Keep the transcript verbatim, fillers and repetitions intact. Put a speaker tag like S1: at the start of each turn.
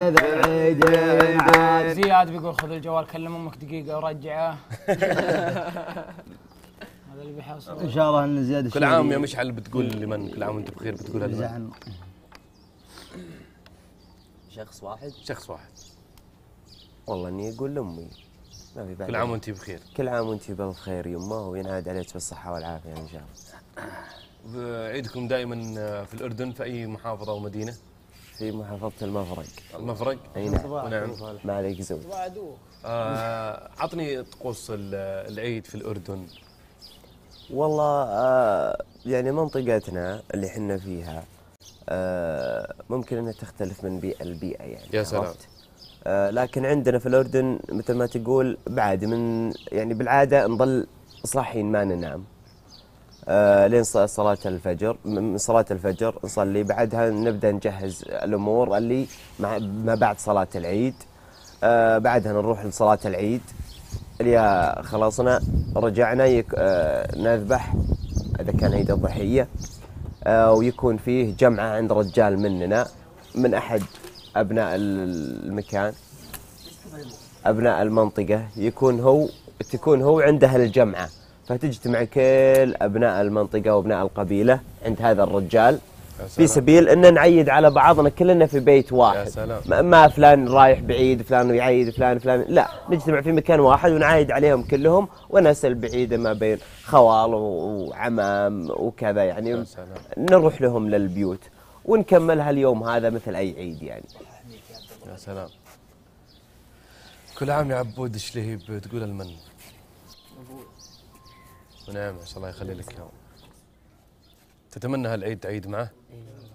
S1: زياد بيقول خذ الجوال كلم امك دقيقه ورجعه. هذا اللي بيحصل
S2: ان شاء الله ان زياد.
S3: كل عام يا مشعل بتقول لمن؟ كل عام وانت بخير بتقولها لمن؟
S4: شخص واحد؟
S3: شخص واحد.
S4: والله اني اقول لامي. ما في بعد.
S3: كل عام وانت بخير.
S4: كل عام وانت بالخير يمه، وينعاد عليك بالصحه والعافيه ان شاء
S3: الله. عيدكم دائما في الاردن في اي محافظه او مدينه؟
S4: في محافظه المفرق.
S3: المفرق؟
S4: اي نعم.
S3: ونعم.
S4: ما عليك زود.
S3: آه عطني طقوس العيد في الاردن.
S4: والله آه يعني منطقتنا اللي حنا فيها آه ممكن انها تختلف من بيئه لبيئه يعني.
S3: يا سلام.
S4: آه لكن عندنا في الاردن مثل ما تقول بعد من يعني بالعاده نظل صاحيين ما ننام آه لين صلاه الفجر. من صلاه الفجر نصلي، بعدها نبدا نجهز الامور اللي مع ما بعد صلاه العيد. آه بعدها نروح لصلاه العيد اللي خلصنا رجعنا يك آه نذبح اذا كان عيد الضحيه. آه ويكون فيه جمعه عند رجال مننا من احد ابناء المكان، ابناء المنطقه، يكون هو تكون هو عنده الجمعه، فتجتمع كل ابناء المنطقه وابناء القبيله عند هذا الرجال في سبيل ان نعيد على بعضنا كلنا في بيت واحد.
S3: يا سلام.
S4: ما فلان رايح بعيد فلان يعيد فلان فلان، لا، نجتمع في مكان واحد ونعايد عليهم كلهم، ونسأل بعيدة ما بين خوال وعمام وكذا يعني.
S3: يا سلام.
S4: نروح لهم للبيوت ونكملها اليوم هذا مثل اي عيد يعني.
S3: يا سلام. كل عام يا عبود شلهيب تقول المن. ونعم، ما شاء الله يخلي لك اياه. تتمنى هالعيد تعيد معه؟